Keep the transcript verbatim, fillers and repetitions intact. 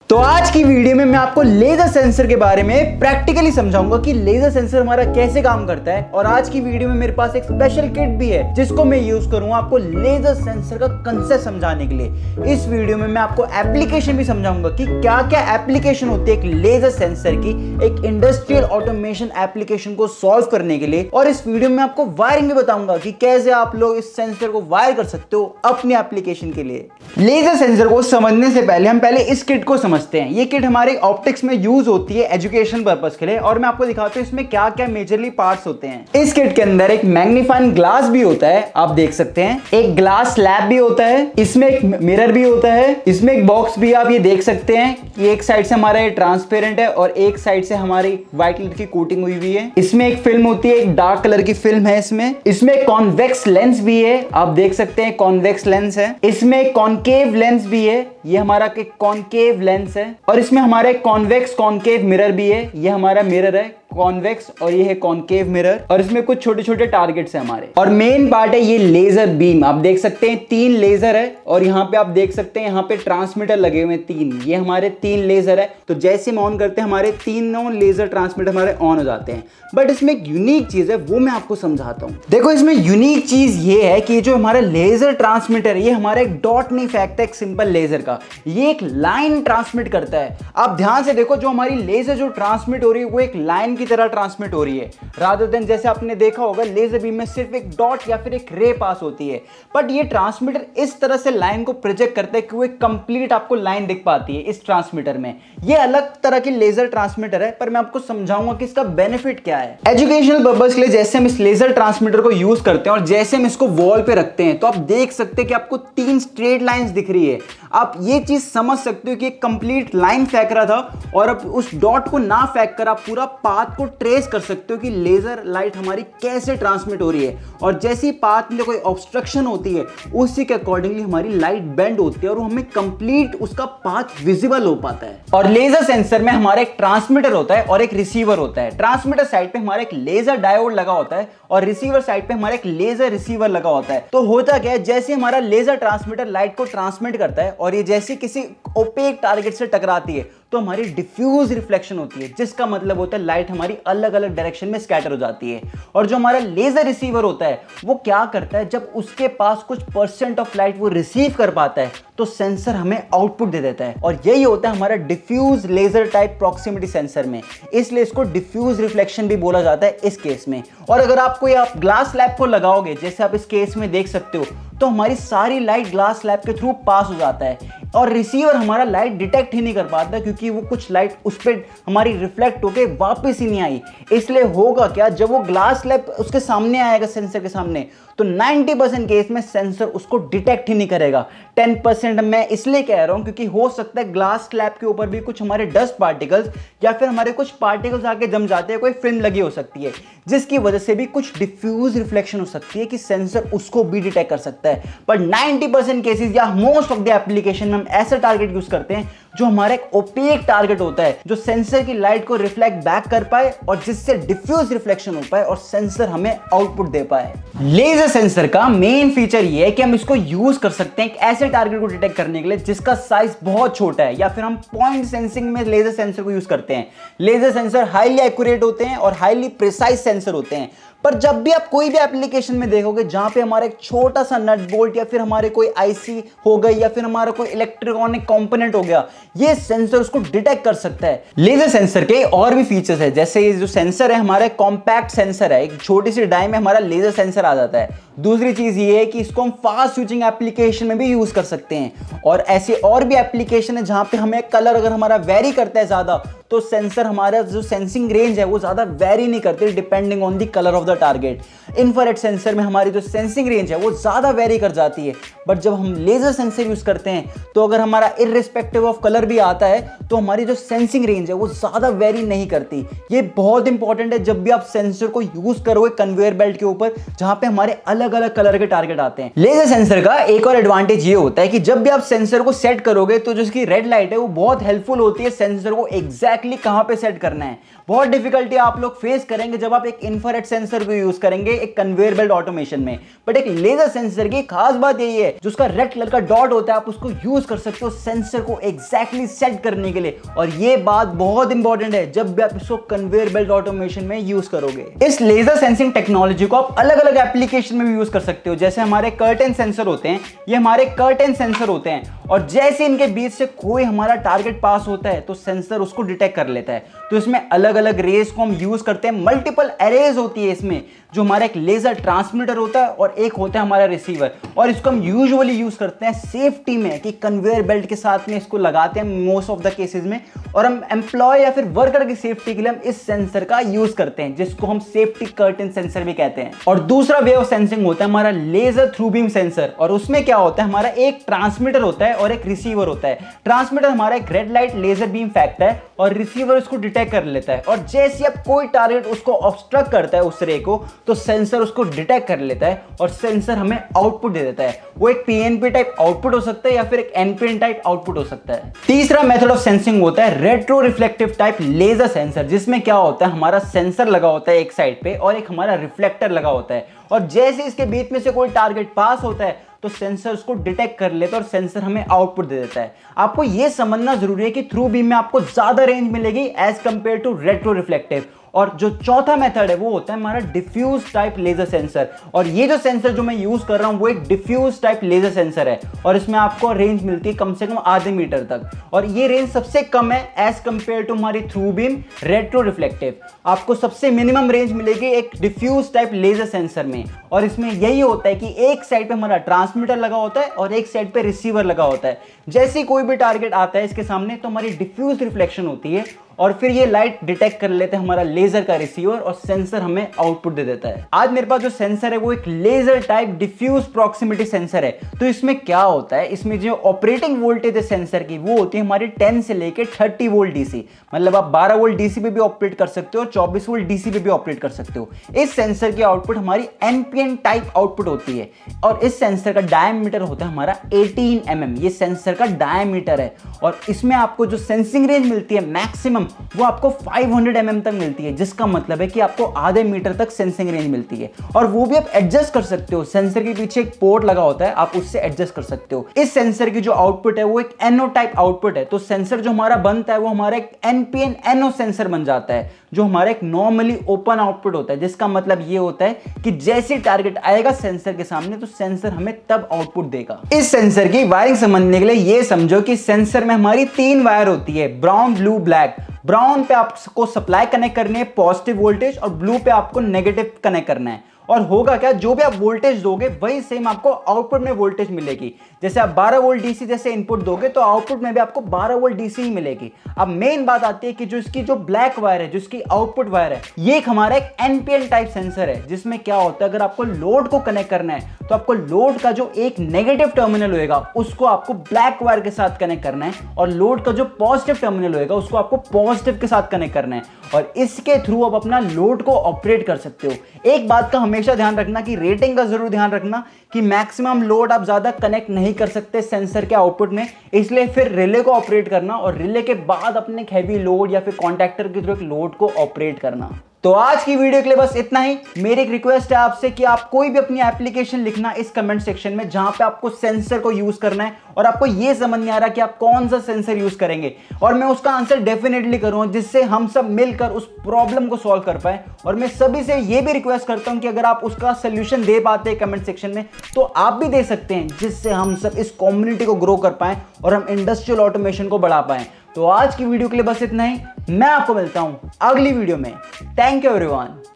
तो आज की वीडियो में मैं आपको लेजर सेंसर के बारे में प्रैक्टिकली समझाऊंगा कि लेजर सेंसर हमारा कैसे काम करता है। और आज की वीडियो में मेरे पास एक स्पेशल किट भी है जिसको मैं यूज करूंगा आपको लेजर सेंसर का कंसेप्ट समझाने के लिए। इस वीडियो में मैं आपको एप्लीकेशन भी समझाऊंगा कि क्या क्या एप्लीकेशन होती है एक लेजर सेंसर की, एक इंडस्ट्रियल ऑटोमेशन एप्लीकेशन को सॉल्व करने के लिए। और इस वीडियो में आपको वायरिंग भी बताऊंगा कि कैसे आप लोग इस सेंसर को वायर कर सकते हो अपने एप्लीकेशन के लिए। लेजर सेंसर को समझने से पहले हम पहले इस किट को समझते हैं। ये किट हमारे ऑप्टिक्स में यूज होती है एजुकेशन पर्पस के लिए, और मैं आपको दिखाता हूँ इसमें क्या क्या मेजरली पार्ट्स होते हैं। इस किट के अंदर एक मैग्नीफाइंग ग्लास भी होता है, आप देख सकते हैं, एक ग्लास स्लैब भी होता है, इसमें एक मिरर भी होता है, इसमें एक बॉक्स भी आप ये देख सकते हैं। ये एक साइड से हमारा ये ट्रांसपेरेंट है और एक साइड से हमारी व्हाइट कलर की कोटिंग हुई हुई है। इसमें एक फिल्म होती है, एक डार्क कलर की फिल्म है इसमें। इसमें कॉन्वेक्स लेंस भी है, आप देख सकते हैं कॉन्वेक्स लेंस है। इसमें एक कॉनकेव लेंस भी है, ये हमारा कॉनकेव लेंस है। और इसमें हमारा एक कॉन्वेक्स कॉनकेव मिरर भी है, ये हमारा मिरर है कॉन्वेक्स और ये है कॉनकेव मिरर। और इसमें कुछ छोटे छोटे टारगेट्स हैं हमारे। और मेन पार्ट है ये लेजर बीम, आप देख सकते हैं तीन लेजर है। और यहाँ पे आप देख सकते हैं यहाँ पे ट्रांसमीटर लगे हुए हैं तीन, ये हमारे तीन लेजर है। तो जैसे हम ऑन करते हैं हमारे तीनों लेजर ट्रांसमीटर हमारे ऑन हो जाते हैं। बट इसमें एक यूनिक चीज है, वो मैं आपको समझाता हूँ। देखो इसमें यूनिक चीज ये है कि जो हमारा लेजर ट्रांसमीटर है ये हमारा एक डॉट नहीं फेंकता एक सिंपल लेजर का, ये एक लाइन ट्रांसमिट करता है। आप ध्यान से देखो, जो हमारी लेजर जो ट्रांसमिट हो रही है वो एक लाइन की तरह ट्रांसमिट हो रही है, रादर देन जैसे आपने देखा होगा लेजर बीम में सिर्फ एक डॉट या फिर एक रे पास होती है। बट ये ट्रांसमीटर इस तरह से लाइन को प्रोजेक्ट करता है कि वो एक कंप्लीट आपको लाइन दिख पाती है इस ट्रांसमीटर में। ये अलग तरह की लेजर ट्रांसमीटर है, पर मैं आपको समझाऊंगा कि इसका बेनिफिट क्या है। एजुकेशनल पर्पस के लिए जैसे हम इस लेजर ट्रांसमीटर को यूज करते हैं और जैसे हम इसको वॉल पे रखते हैं तो आप देख सकते हैं कि आपको तीन स्ट्रेट लाइंस दिख रही है। आप ये चीज समझ सकते हो कि एक कंप्लीट लाइन फेंक रहा था और अब उस डॉट को ना फेंक कर आप पूरा पाथ को ट्रेस कर सकते हो कि लेजर लाइट हमारी कैसे ट्रांसमिट हो रही है। और जैसी पाथ में कोई ऑब्स्ट्रक्शन होती है उसी के अकॉर्डिंगली हमारी लाइट बेंड होती है और हमें कंप्लीट उसका पाथ विजिबल हो पाता है। और लेजर सेंसर में हमारा एक ट्रांसमीटर होता है और एक रिसीवर होता है। ट्रांसमीटर साइड पे हमारा एक लेजर डायोड लगा होता है और रिसीवर साइड पे हमारा एक लेजर रिसीवर लगा होता है। तो होता क्या है, जैसे हमारा लेजर ट्रांसमीटर लाइट को ट्रांसमिट करता है और ये जैसे किसी ओपेक टारगेट से टकराती है तो हमारी डिफ्यूज रिफ्लेक्शन होती है, जिसका मतलब होता है लाइट हमारी अलग अलग डायरेक्शन में स्कैटर हो जाती है। और जो हमारा लेजर रिसीवर होता है वो क्या करता है, जब उसके पास कुछ परसेंट ऑफ लाइट वो रिसीव कर पाता है तो सेंसर हमें आउटपुट दे देता है। और यही होता है हमारा diffuse laser type proximity sensor में, इसलिए इसको डिफ्यूज रिफ्लेक्शन भी बोला जाता है इस केस में। और अगर आपको ये आप ग्लास स्लैब को लगाओगे जैसे आप इस केस में देख सकते हो तो हमारी सारी लाइट ग्लास स्लैब के थ्रू पास हो जाता है और रिसीवर हमारा लाइट डिटेक्ट ही नहीं कर पाता क्योंकि वो कुछ लाइट उस पर हमारी रिफ्लेक्ट होके वापस ही नहीं आई। इसलिए होगा क्या, जब वो ग्लास स्लैब उसके सामने आएगा सेंसर के सामने तो नब्बे परसेंट केस में सेंसर उसको डिटेक्ट ही नहीं करेगा। दस परसेंट मैं इसलिए कह रहा हूं क्योंकि हो सकता है ग्लास स्लैब के ऊपर भी कुछ हमारे डस्ट पार्टिकल्स या फिर हमारे कुछ पार्टिकल्स आके जम जाते हैं, कोई फिल्म लगी हो सकती है जिसकी वजह से भी कुछ डिफ्यूज रिफ्लेक्शन हो सकती है कि सेंसर उसको भी डिटेक्ट कर सकता है। पर नब्बे परसेंट केसेस या मोस्ट ऑफ द एप्लीकेशन में हम ऐसा टारगेट यूज करते हैं जो हमारा एक ओपेक टारगेट होता है, जो सेंसर की लाइट को रिफ्लेक्ट बैक कर पाए और जिससे डिफ्यूज रिफ्लेक्शन हो पाए और सेंसर हमें आउटपुट दे पाए। लेजर सेंसर का मेन फीचर ये है कि हम इसको यूज कर सकते हैं एक ऐसे टारगेट को डिटेक्ट करने के लिए जिसका साइज बहुत छोटा है, या फिर हम पॉइंट सेंसिंग में लेजर सेंसर को यूज करते हैं। लेजर सेंसर हाईली एक्यूरेट होते हैं और हाईली प्रिसाइज सेंसर होते हैं। पर जब भी आप कोई भी एप्लीकेशन में देखोगे जहां पे हमारा एक छोटा सा नट बोल्ट या फिर हमारे कोई आईसी हो गई या फिर हमारा कोई इलेक्ट्रॉनिक कंपोनेंट हो गया, ये सेंसर उसको डिटेक्ट कर सकता है। लेजर सेंसर के और भी फीचर्स है, जैसे ये जो सेंसर है हमारा कॉम्पैक्ट सेंसर है, एक छोटी सी डाई में हमारा लेजर सेंसर आ जाता है। दूसरी चीज ये है कि इसको हम फास्ट स्विचिंग एप्लीकेशन में भी यूज कर सकते हैं। और ऐसे और भी एप्लीकेशन है जहां पे हमें कलर अगर हमारा वेरी करता है ज्यादा तो सेंसर हमारा जो सेंसिंग रेंज है वो ज्यादा वेरी नहीं करते depending on the colour of the target. Infrared sensor में हमारी जो सेंसिंग रेंज है वो ज्यादा वेरी कर जाती है। बट जब हम लेजर सेंसर यूज करते हैं तो अगर हमारा इररिस्पेक्टिव ऑफ कलर भी आता है तो हमारी जो सेंसिंग रेंज है वो ज्यादा वेरी नहीं करती। ये बहुत इंपॉर्टेंट है जब भी आप सेंसर को यूज करोगे कन्वेयर बेल्ट के ऊपर जहां पे हमारे अलग अलग कलर के टारगेट आते हैं। लेजर सेंसर का एक और एडवांटेज ये होता है कि जब भी आप सेंसर को सेट करोगे तो जो इसकी रेड लाइट है वो बहुत हेल्पफुल होती है सेंसर को एग्जैक्ट एग्जैक्टली कहां पे सेट करना है। बहुत डिफिकल्टी आप लोग फेस करेंगे जब आप एक इंफ्रारेड सेंसर को यूज करेंगे एक कन्वेयर बेल्ट ऑटोमेशन में, बट एक लेजर सेंसर की खास बात यही है जो उसका रेड कलर का डॉट होता है आप उसको यूज कर सकते हो सेंसर को एग्जैक्टली सेट करने के लिए। और ये बात बहुत इंपॉर्टेंट है जब भी आप इसको कन्वेयर बेल्ट ऑटोमेशन में यूज करोगे। इस लेजर सेंसिंग टेक्नोलॉजी को आप अलग अलग एप्लीकेशन में भी यूज कर सकते हो। जैसे हमारे कर्टेन सेंसर होते हैं, ये हमारे कर्टेन सेंसर होते हैं और जैसे इनके बीच से कोई हमारा टारगेट पास होता है तो सेंसर उसको डिटेक्ट कर लेता है। तो इसमें अलग अलग रेस को हम यूज करते हैं, मल्टीपल एरेज होती है इसमें, जो हमारा एक लेजर ट्रांसमीटर होता है और एक होता है हमारा रिसीवर। और इसको हम यूजुअली यूज करते हैं सेफ्टी में कि कन्वेयर बेल्ट के साथ में इसको लगाते हैं मोस्ट ऑफ द केसेस में, और हम एम्प्लॉय या फिर वर्कर की सेफ्टी के लिए हम इस सेंसर का यूज करते हैं जिसको हम सेफ्टी कर्टेन सेंसर भी कहते हैं। और दूसरा वे ऑफ सेंसिंग होता है हमारा लेजर थ्रू बीम सेंसर, और उसमें क्या होता है हमारा एक ट्रांसमीटर होता है और एक रिसीवर होता है। ट्रांसमीटर हमारा एक रेड लाइट लेजर बीम फेंकता है और रिसीवर उसको डिटेक्ट कर लेता है, और जैसे अब कोई टारगेट उसको ऑब्स्ट्रक्ट करता है उस रे को तो सेंसर उसको डिटेक्ट कर लेता है और सेंसर हमें आउटपुट दे देता है। वो एक पीएनपी टाइप आउटपुट हो सकता है या फिर एक एनपीएन टाइप आउटपुट हो सकता है। तीसरा मेथड ऑफ सेंसिंग होता है retro reflective type laser sensor, जिसमें क्या होता है हमारा सेंसर लगा होता है एक साइड पे और एक हमारा रिफ्लेक्टर लगा होता है, और जैसे इसके बीच में से कोई टारगेट पास होता है तो सेंसर उसको डिटेक्ट कर लेता है और सेंसर हमें आउटपुट दे देता है। आपको यह समझना जरूरी है कि थ्रू बीम में आपको ज्यादा रेंज मिलेगी as compare to retro reflective. और जो चौथा मेथड है वो होता है हमारा डिफ्यूज टाइप लेजर सेंसर, और ये जो सेंसर जो मैं यूज कर रहा हूं वो एक डिफ्यूज टाइप लेजर सेंसर है और इसमें आपको रेंज मिलती है कम से कम आधे मीटर तक, और ये रेंज सबसे कम है एज कंपेयर टू हमारी थ्रू बीम रेट्रो रिफ्लेक्टिव। आपको सबसे मिनिमम रेंज मिलेगी एक डिफ्यूज टाइप लेजर सेंसर में, और इसमें यही होता है कि एक साइड पे हमारा ट्रांसमीटर लगा होता है और एक साइड पे रिसीवर लगा होता है। जैसे कोई भी टारगेट आता है इसके सामने तो हमारी डिफ्यूज रिफ्लेक्शन होती है और फिर ये लाइट डिटेक्ट कर लेते हैं हमारा लेजर का रिसीवर और सेंसर हमें आउटपुट दे देता है। आज मेरे पास जो सेंसर है वो एक laser type diffuse proximity sensor है। तो इसमें क्या होता है, इसमें जो ऑपरेटिंग वोल्टेज है सेंसर की वो होती है हमारी टेन से लेके थर्टी वोल्ट डीसी, मतलब आप बारह वोल्ट डीसी पे भी ऑपरेट कर सकते हो और चौबीस वोल्ट डीसी पे भी ऑपरेट कर सकते हो। इस सेंसर की आउटपुट हमारी एनपीएन टाइप आउटपुट होती है, और इस सेंसर का डायमीटर होता है हमारा अठारह एम एम। ये सेंसर का डायमीटर है और इसमें आपको जो सेंसिंग रेंज मिलती है मैक्सिमम वो आपको पाँच सौ एम एम तक मिलती है, जिसका मतलब है कि आपको आधे मीटर तक सेंसिंग रेंज मिलती है, और वो भी आप एडजस्ट कर सकते हो। सेंसर के पीछे एक पोर्ट लगा होता है, आप उससे एडजस्ट कर सकते हो। इस सेंसर की जो आउटपुट है वो एक एनओ टाइप आउटपुट है, तो सेंसर जो हमारा बनता है वो हमारा एक एनपीएन एनओ सेंसर बन जाता है, जो हमारा एक नॉर्मली ओपन आउटपुट होता है, जिसका मतलब ये होता है कि जैसे टारगेट आएगा सेंसर के सामने तो सेंसर हमें तब आउटपुट देगा। इस सेंसर की वायरिंग समझने के लिए ये समझो कि सेंसर में हमारी तीन वायर होती है, ब्राउन, ब्लू, ब्लैक। ब्राउन पे आपको सप्लाई कनेक्ट करनी है पॉजिटिव वोल्टेज और ब्लू पे आपको नेगेटिव कनेक्ट करना है, और होगा क्या, जो भी आप वोल्टेज दोगे वही सेम आपको आउटपुट में वोल्टेज मिलेगी। जैसे आप बारह वोल्ट डीसी जैसे इनपुट दोगे तो आउटपुट में भी आपको बारह वोल्ट डीसी ही मिलेगी। अब मेन बात आती है कि जो इसकी जो ब्लैक वायर है, जो इसकी आउटपुट वायर है, ये एक हमारा एक एनपीएन टाइप सेंसर है, जिसमें क्या होता है अगर आपको लोड को कनेक्ट करना है तो आपको लोड का जो एक नेगेटिव टर्मिनल होएगा उसको आपको ब्लैक वायर के साथ कनेक्ट करना है, और लोड का जो पॉजिटिव टर्मिनल होएगा उसको आपको पॉजिटिव के साथ कनेक्ट करना है, और इसके थ्रू आप अपना लोड को ऑपरेट कर सकते हो। एक बात का हमेशा ध्यान रखना कि रेटिंग का जरूर ध्यान रखना कि मैक्सिमम लोड आप ज्यादा कनेक्ट नहीं कर सकते सेंसर के आउटपुट में, इसलिए फिर रिले को ऑपरेट करना और रिले के बाद अपने हैवी लोड या फिर कॉन्टैक्टर के थ्रू एक लोड को ऑपरेट करना। तो आज की वीडियो के लिए बस इतना ही। मेरी एक रिक्वेस्ट है आपसे कि आप कोई भी अपनी एप्लीकेशन लिखना इस कमेंट सेक्शन में जहां पे आपको सेंसर को यूज करना है और आपको ये समझ नहीं आ रहा कि आप कौन सा सेंसर यूज करेंगे, और मैं उसका आंसर डेफिनेटली करूंगा जिससे हम सब मिलकर उस प्रॉब्लम को सॉल्व कर पाए। और मैं सभी से ये भी रिक्वेस्ट करता हूं कि अगर आप उसका सोल्यूशन दे पाते हैं कमेंट सेक्शन में तो आप भी दे सकते हैं, जिससे हम सब इस कम्युनिटी को ग्रो कर पाए और हम इंडस्ट्रियल ऑटोमेशन को बढ़ा पाए। तो आज की वीडियो के लिए बस इतना ही। मैं आपको मिलता हूं अगली वीडियो में। Thank you everyone.